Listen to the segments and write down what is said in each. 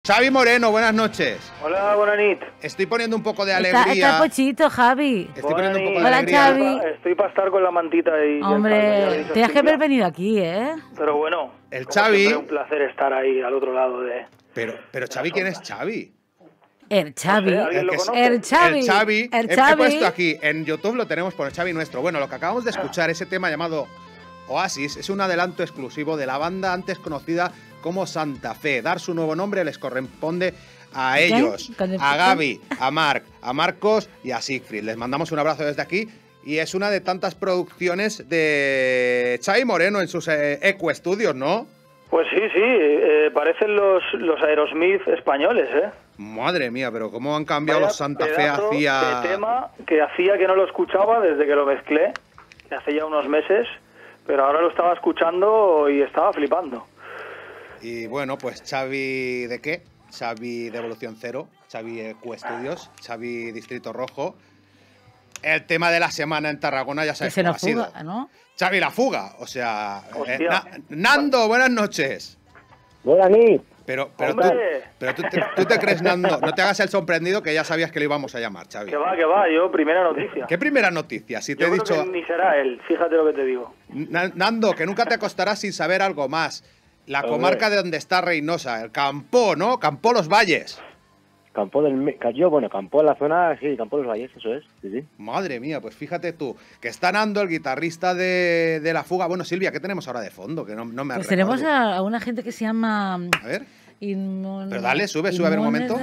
Xavi Moreno, buenas noches. Hola, buenas noches. Estoy poniendo un poco de alegría. Está pochito, Javi. Estoy poniendo un poco de Hola, alegría. Xavi. Estoy para estar con la mantita ahí. Hombre, tenías que haber venido aquí, ¿eh? Pero bueno, El como Xavi. siempre, un placer estar ahí al otro lado de... Pero Xavi, ¿quién es Xavi? El Xavi. No sé, ¿alguien lo conoce? El Xavi. El Xavi. El He Xavi. puesto aquí, en YouTube lo tenemos por el Xavi nuestro. Bueno, lo que acabamos de escuchar, ese tema llamado Oasis, es un adelanto exclusivo de la banda antes conocida como Santa Fe. Dar su nuevo nombre les corresponde a ellos, a Gaby, a Marc, a Marcos y a Siegfried. Les mandamos un abrazo desde aquí y es una de tantas producciones de Xavi Moreno en sus Eco Studios, ¿no? Pues sí, parecen los Aerosmith españoles, ¿eh? Madre mía, pero cómo han cambiado Vaya los Santa Fe de tema que hacía que no lo escuchaba desde que lo mezclé, hace ya unos meses, pero ahora lo estaba escuchando y estaba flipando. Y bueno, pues Xavi ¿de qué? Xavi de Evolución Cero, Xavi Eco Studios, Xavi Distrito Rojo. El tema de la semana en Tarragona ya sabes Que se cómo nos ha sido. fuga, ¿no? Xavi la fuga, o sea... Hostia. Nando, buenas noches. Buenas noches. Pero ¡Hombre! tú te crees, Nando, no te hagas el sorprendido que ya sabías que lo íbamos a llamar, Xavi. Que va, yo primera noticia. ¿Qué primera noticia? Si te Yo he creo dicho... que ni será él, fíjate lo que te digo. Nando, que nunca te acostarás sin saber algo más. La A comarca ver. de donde está Reynosa, el Campó, ¿no? Campó Los Valles. Campo Campo en la zona, sí, Campo de los Valles, eso es, sí. Madre mía, pues fíjate tú, que está Nando, el guitarrista de La Fuga. Bueno, Silvia, ¿qué tenemos ahora de fondo? Que no me Pues recuerdo. tenemos a una gente que se llama... A ver. Pero dale, sube a ver un momento.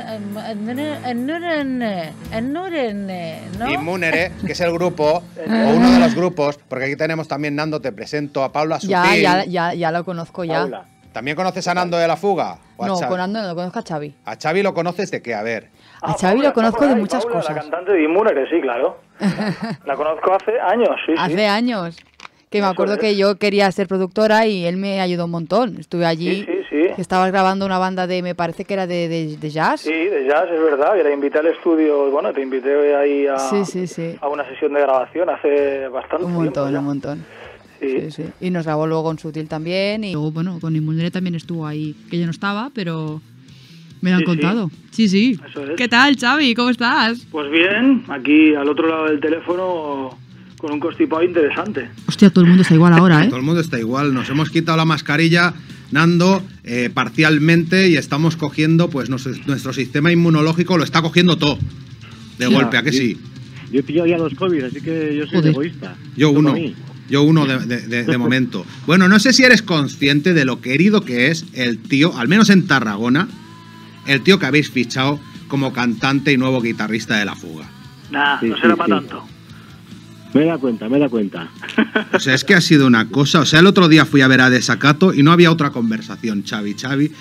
¿no? Inmunere, que es el grupo, o uno de los grupos, porque aquí tenemos también, Nando, te presento a Paula Sutil. Ya lo conozco ya. Paula. ¿También conoces a Nando de La Fuga? ¿O a No, Xavi? con Ando no, conozco a Xavi. ¿A Xavi lo conoces de qué? A ver. A Xavi lo conozco de muchas Paula, cosas. La cantante de Inmunere, sí, claro. La conozco hace años, sí. Hace años. Que me Eso acuerdo es. que yo quería ser productora y él me ayudó un montón. Estuve allí, Sí. que estabas grabando una banda de, me parece que era de jazz. Sí, de jazz, es verdad, que te invité al estudio, bueno, te invité ahí a una sesión de grabación hace bastante Un montón, tiempo ya. un montón. Sí. Sí. Y nos grabó luego en Sutil también. Y luego, bueno, con Inmunere también estuvo ahí, que yo no estaba, pero me lo han Sí, contado. Sí. Eso es. ¿Qué tal, Xavi? ¿Cómo estás? Pues bien, aquí al otro lado del teléfono con un constipado interesante. Hostia, todo el mundo está igual ahora, Todo el mundo está igual. Nos hemos quitado la mascarilla, Nando, parcialmente, y estamos cogiendo, pues nuestro sistema inmunológico lo está cogiendo todo. De golpe, ¿a que sí? Yo he pillado ya los COVID, así que yo soy Joder. egoísta. Yo Toca uno. a mí. Yo uno de momento. Bueno, no sé si eres consciente de lo querido que es el tío, al menos en Tarragona, el tío que habéis fichado como cantante y nuevo guitarrista de La Fuga. Nah, Sí, no será sí, para sí. tanto. Me da cuenta. O sea, es que ha sido una cosa. O sea, el otro día fui a ver a Desacato y no había otra conversación. Xavi,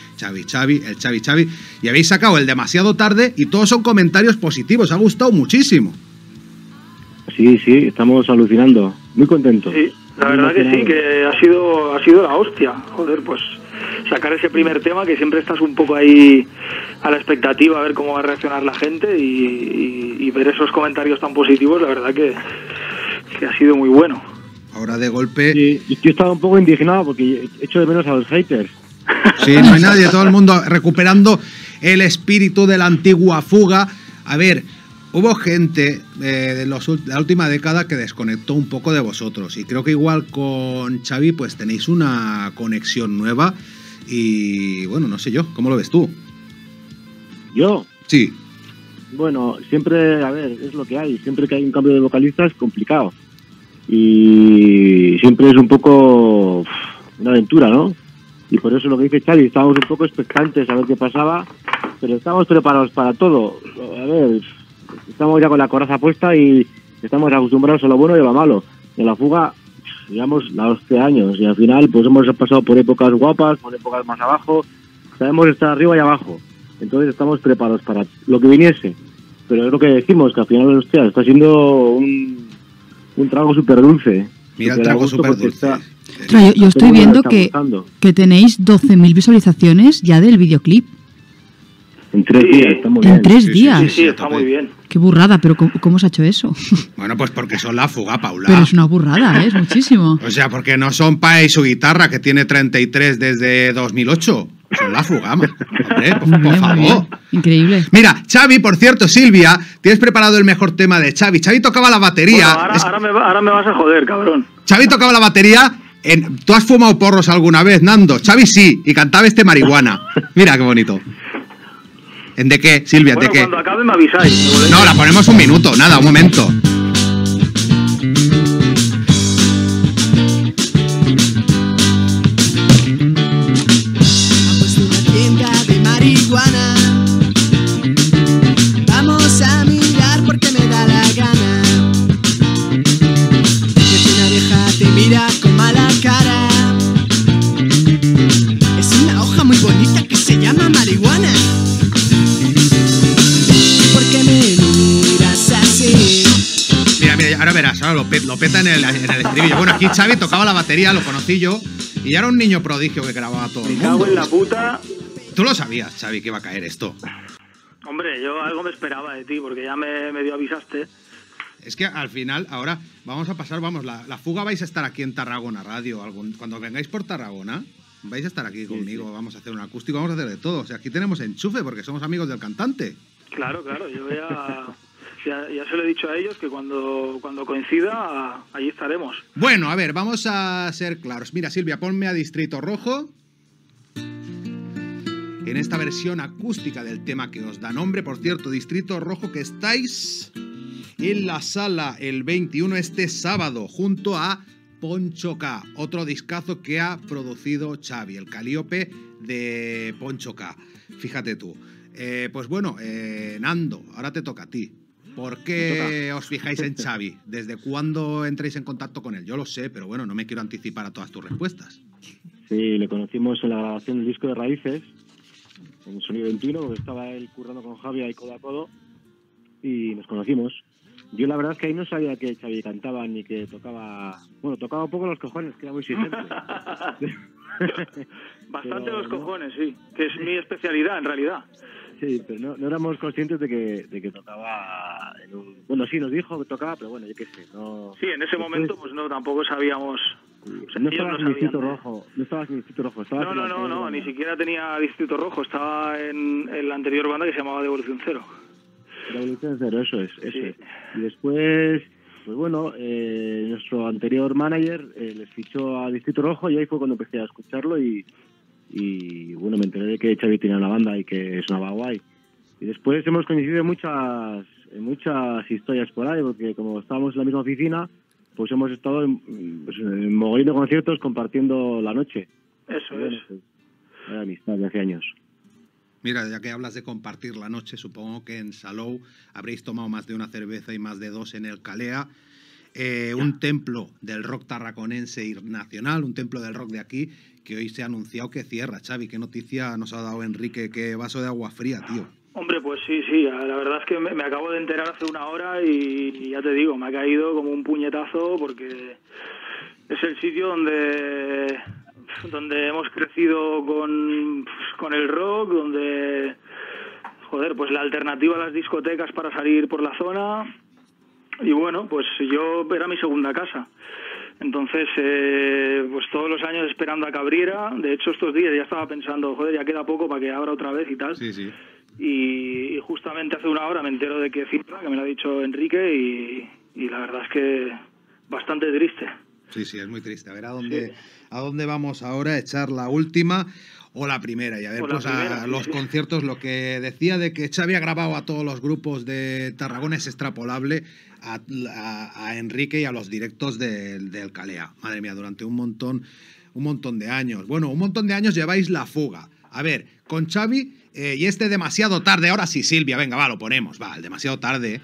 el Xavi. Y habéis sacado el demasiado tarde y todos son comentarios positivos. Ha gustado muchísimo. Sí, estamos alucinando. Muy contentos. Sí, la Muy verdad que sí, emocionados. que ha sido la hostia. Joder, pues sacar ese primer tema que siempre estás un poco ahí a la expectativa a ver cómo va a reaccionar la gente y ver esos comentarios tan positivos, la verdad que ha sido muy bueno. Ahora de golpe... Sí, yo estaba un poco indignado porque echo de menos a los haters. Sí, no hay nadie, todo el mundo recuperando el espíritu de la antigua Fuga. A ver, hubo gente de la última década que desconectó un poco de vosotros y creo que igual con Xavi pues tenéis una conexión nueva y bueno, no sé yo, ¿cómo lo ves tú? Yo, Sí, bueno, siempre, a ver, es lo que hay. Siempre que hay un cambio de vocalista es complicado. Y siempre es un poco una aventura, ¿no? Y por eso lo que dice Xavi, estábamos un poco expectantes a ver qué pasaba, pero estamos preparados para todo. A ver, estamos ya con la coraza puesta y estamos acostumbrados a lo bueno y a lo malo. En La Fuga llevamos los 11 años y al final pues hemos pasado por épocas guapas, por épocas más abajo, sabemos estar arriba y abajo. Entonces estamos preparados para lo que viniese. Pero es lo que decimos, que al final, hostia, está siendo un trago súper dulce. mira el trago súper dulce. Ostras, yo estoy viendo que tenéis 12.000 visualizaciones ya del videoclip. En 3 Sí. días, está muy En bien. 3 Sí, días. Sí, a está tope. muy bien. Qué burrada, pero ¿cómo se ha hecho eso? Bueno, pues porque son La Fuga, Paula. Pero es una burrada, ¿eh? Es muchísimo. O sea, porque no son Pai y su guitarra, que tiene 33 desde 2008. Son la fuga, hombre, por Muy bien. favor. Increíble. Mira, Xavi, por cierto, Silvia, tienes preparado el mejor tema de Xavi. Xavi tocaba la batería. Bueno, ahora me vas a joder, cabrón. Xavi tocaba la batería. ¿Tú has fumado porros alguna vez, Nando? Xavi sí, y cantaba marihuana. Mira qué bonito. ¿En de qué, Silvia? Bueno, ¿De qué? cuando acabe me avisáis. No, la ponemos un minuto, nada, un momento. Vamos a una tienda de marihuana. Vamos a mirar porque me da la gana. Que si una vieja te mira con mala cara. Es una hoja muy bonita que se llama marihuana. ¿Por qué me miras así? Mira, ahora verás, ahora lo peta en el estribillo. Bueno, aquí Xavi tocaba la batería, lo conocí yo, y era un niño prodigio que grababa todo el Me cago mundo. en la puta. Tú lo sabías, Xavi, que iba a caer esto. Hombre, yo algo me esperaba de ti, porque ya me medio avisaste. Es que al final, ahora vamos a pasar, la fuga vais a estar aquí en Tarragona Radio. Cuando vengáis por Tarragona, vais a estar aquí conmigo, vamos a hacer un acústico, vamos a hacer de todo. O sea, aquí tenemos enchufe porque somos amigos del cantante. Claro, yo ya se lo he dicho a ellos que cuando coincida, allí estaremos. Bueno, a ver, vamos a ser claros. Mira, Silvia, ponme a Distrito Rojo. En esta versión acústica del tema que os da nombre, por cierto, Distrito Rojo, que estáis en la sala el 21 este sábado, junto a Poncho K, otro discazo que ha producido Xavi, el Calíope de Poncho K. Fíjate tú. Pues bueno, Nando, ahora te toca a ti. ¿Por qué os fijáis en Xavi? ¿Desde cuándo entráis en contacto con él? Yo lo sé, pero bueno, no me quiero anticipar a todas tus respuestas. Sí, le conocimos en la grabación del disco de Raíces, en Sonido 21, porque estaba él currando con Javi ahí codo a codo, y nos conocimos. Yo la verdad es que ahí no sabía que Xavi cantaba ni que tocaba... Bueno, tocaba un poco los cojones, que era muy exigente. Bastante Pero los cojones, sí, que es mi especialidad en realidad. Sí, pero no éramos conscientes de que tocaba en un... Bueno, sí, nos dijo que tocaba, pero bueno, yo qué sé, no... Sí, en ese momento pues no, tampoco sabíamos... O sea, No ellos estabas no en Distrito sabían. Rojo, no estabas en Distrito Rojo, estabas en la No, anterior banda. ni siquiera tenía Distrito Rojo, estaba en la anterior banda que se llamaba Devolución Cero. Revolución Cero, eso es. Sí. Y después, pues bueno, nuestro anterior manager les fichó a Distrito Rojo y ahí fue cuando empecé a escucharlo y bueno, me enteré de que Xavi tenía una banda y que sonaba guay. Y después hemos coincidido en muchas historias por ahí, porque como estábamos en la misma oficina, pues hemos estado en mogollón de conciertos compartiendo la noche. Eso es. Pues, era amistad de hace años. Mira, ya que hablas de compartir la noche, supongo que en Salou habréis tomado más de una cerveza y más de dos en el Calea. Un templo del rock tarraconense y nacional, un templo del rock de aquí, que hoy se ha anunciado que cierra. Xavi, ¿qué noticia nos ha dado Enrique? ¿Qué vaso de agua fría, tío? Hombre, pues sí, la verdad es que me acabo de enterar hace una hora y ya te digo, me ha caído como un puñetazo porque es el sitio donde hemos crecido con el rock, donde, joder, pues la alternativa a las discotecas para salir por la zona. Y bueno, pues yo era mi segunda casa. Entonces, pues todos los años esperando a que abriera. De hecho, estos días ya estaba pensando, joder, ya queda poco para que abra otra vez y tal. Sí, sí. Y justamente hace una hora me entero de que cierra, que me lo ha dicho Enrique, y la verdad es que bastante triste. Sí, es muy triste. A ver a dónde vamos ahora, a echar la última o la primera. Y a ver, O la pues primera, a los sí. conciertos, lo que decía de que Xavi ha grabado a todos los grupos de Tarragona es extrapolable a Enrique y a los directos del Calea. Madre mía, durante un montón de años. Bueno, un montón de años lleváis La Fuga. A ver, con Xavi y demasiado tarde. Ahora sí, Silvia, venga, va, lo ponemos. Va, el demasiado tarde.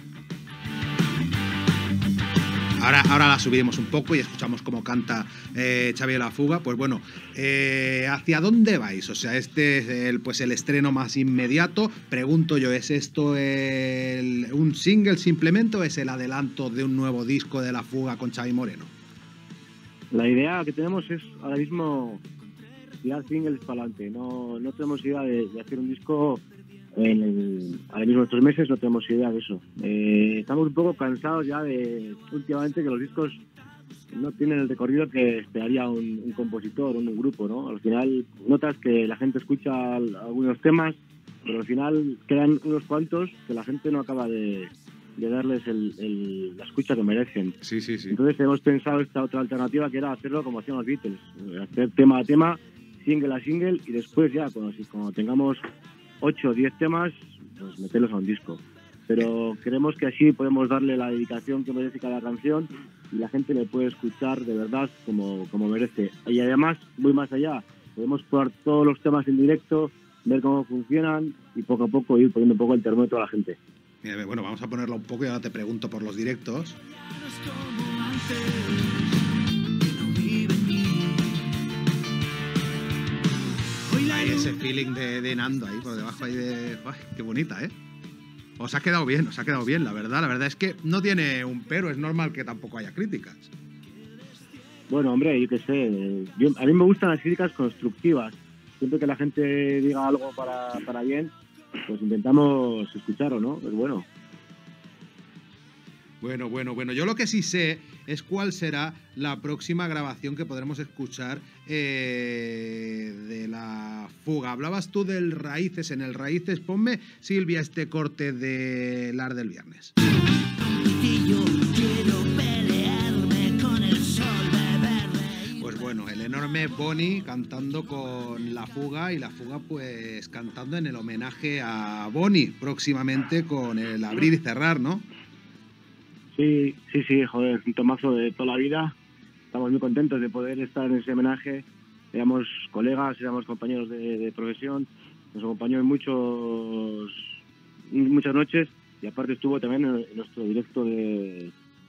Ahora la subiremos un poco y escuchamos cómo canta Xavi La Fuga. Pues bueno, ¿hacia dónde vais? O sea, este es el estreno más inmediato. Pregunto yo, ¿es esto un single simplemente o es el adelanto de un nuevo disco de La Fuga con Xavi Moreno? La idea que tenemos es ahora mismo tirar singles para adelante. No tenemos idea de hacer un disco ahora mismo estos meses, no tenemos idea de eso. Estamos un poco cansados ya de últimamente que los discos no tienen el recorrido que esperaría un compositor, un grupo, ¿no? Al final notas que la gente escucha algunos temas, pero al final quedan unos cuantos que la gente no acaba de darles la escucha que merecen. Sí. Entonces hemos pensado esta otra alternativa, que era hacerlo como hacían los Beatles, hacer tema a tema, single a single, y después ya, cuando tengamos 8 o 10 temas, pues meterlos a un disco. Pero creemos que así podemos darle la dedicación que merece cada canción y la gente le puede escuchar de verdad como merece. Y además, muy más allá, podemos probar todos los temas en directo, ver cómo funcionan y poco a poco ir poniendo un poco el termómetro a la gente. Mira, bueno, vamos a ponerlo un poco y ahora te pregunto por los directos. Hay ese feeling de Nando ahí por debajo ahí de... ¡Ay, qué bonita, ¿eh? Os ha quedado bien, la verdad. La verdad es que no tiene un pero, es normal que tampoco haya críticas. Bueno, hombre, yo qué sé. A mí me gustan las críticas constructivas. Siempre que la gente diga algo para bien, pues intentamos escucharlo, ¿no? Es bueno. Bueno. Yo lo que sí sé es cuál será la próxima grabación que podremos escuchar de La Fuga. Hablabas tú del Raíces. En el Raíces, ponme, Silvia, este corte de Lar del Viernes. Y yo quiero pelearme con el sol, beber. Pues bueno, el enorme Bonnie cantando con La Fuga y La Fuga pues cantando en el homenaje a Bonnie próximamente con el Abrir y Cerrar, ¿no? Sí, joder, un tomazo de toda la vida. Estamos muy contentos de poder estar en ese homenaje. Éramos colegas, éramos compañeros de profesión, nos acompañó en muchas noches y aparte estuvo también en nuestro directo de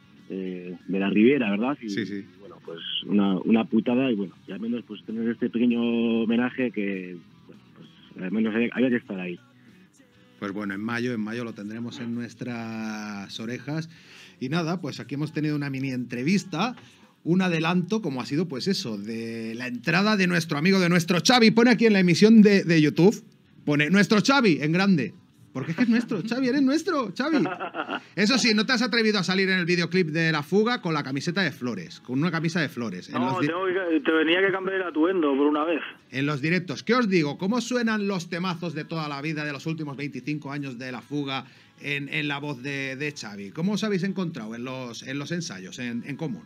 la Riviera, ¿verdad? Y, Sí. Y bueno, pues una putada y bueno, y al menos pues tener este pequeño homenaje que, bueno, pues al menos había que estar ahí. Pues bueno, en mayo lo tendremos en nuestras orejas. Y nada, pues aquí hemos tenido una mini entrevista, un adelanto, como ha sido pues eso, de la entrada de nuestro amigo, de nuestro Xavi. Pone aquí en la emisión de YouTube, pone nuestro Xavi en grande. Porque es que es nuestro, Xavi, eres nuestro, Xavi. Eso sí, no te has atrevido a salir en el videoclip de La Fuga con la camiseta de flores, con una camisa de flores. No, te venía que cambiar el atuendo por una vez. En los directos, ¿qué os digo? ¿Cómo suenan los temazos de toda la vida, de los últimos 25 años de La Fuga en la voz de Xavi? ¿Cómo os habéis encontrado en los ensayos en común?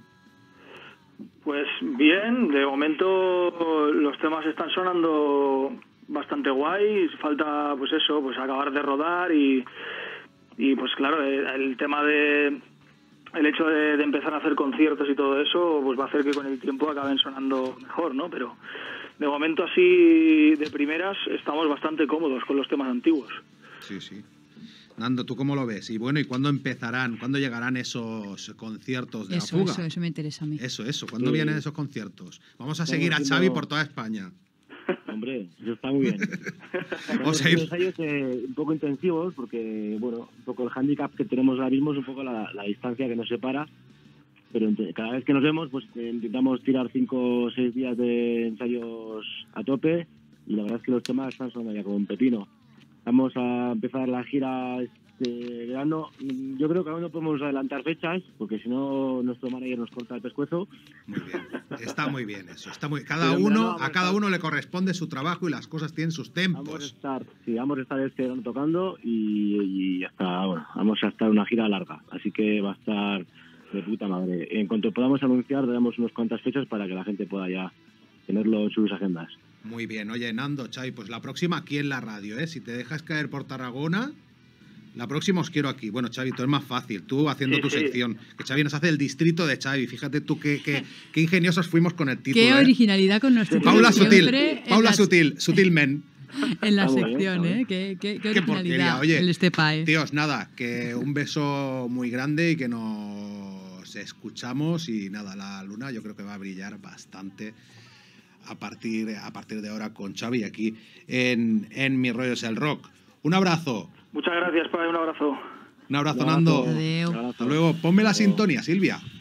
Pues bien, de momento los temas están sonando bastante guay, falta pues eso, pues acabar de rodar y pues claro, el tema el hecho de empezar a hacer conciertos y todo eso, pues va a hacer que con el tiempo acaben sonando mejor, ¿no? Pero de momento así de primeras estamos bastante cómodos con los temas antiguos. Sí. Nando, ¿tú cómo lo ves? Y bueno, ¿y cuándo empezarán, cuándo llegarán esos conciertos de La Fuga? Eso me interesa a mí. Eso, ¿cuándo vienen esos conciertos? Vamos a seguir a Xavi por toda España. Hombre, eso está muy bien. Vamos a ir. Ensayos un poco intensivos porque, bueno, un poco el hándicap que tenemos ahora mismo es un poco la distancia que nos separa, pero cada vez que nos vemos pues intentamos tirar 5 o 6 días de ensayos a tope y la verdad es que los temas están sonando ya como un pepino. Vamos a empezar la gira este verano. Yo creo que aún no podemos adelantar fechas porque si no nuestro manager nos corta el pescuezo. Muy bien, está muy bien eso. A cada uno le corresponde su trabajo y las cosas tienen sus tempos. Vamos a estar este verano tocando y vamos a estar una gira larga. Así que va a estar de puta madre. En cuanto podamos anunciar, daremos unas cuantas fechas para que la gente pueda ya tenerlo en sus agendas. Muy bien. Oye, Nando, Xavi, pues la próxima aquí en la radio, ¿eh? Si te dejas caer por Tarragona, la próxima os quiero aquí. Bueno, Xavi, tú es más fácil, tú haciendo tu sección. Que Xavi nos hace el distrito de Xavi. Fíjate tú qué ingeniosos fuimos con el título. Qué originalidad con nuestro título. Paula Sutilmen. En la sección, ¿eh? Qué originalidad. Porquería. Oye, el Estepae. Tíos, nada, que un beso muy grande y que nos escuchamos y nada, la luna yo creo que va a brillar bastante a partir de ahora con Xavi aquí en Mi Rollo es el Rock. Un abrazo. Muchas gracias, Pai, un abrazo. Un abrazo, Nando. Adeu. Hasta luego. Ponme la sintonía, Silvia.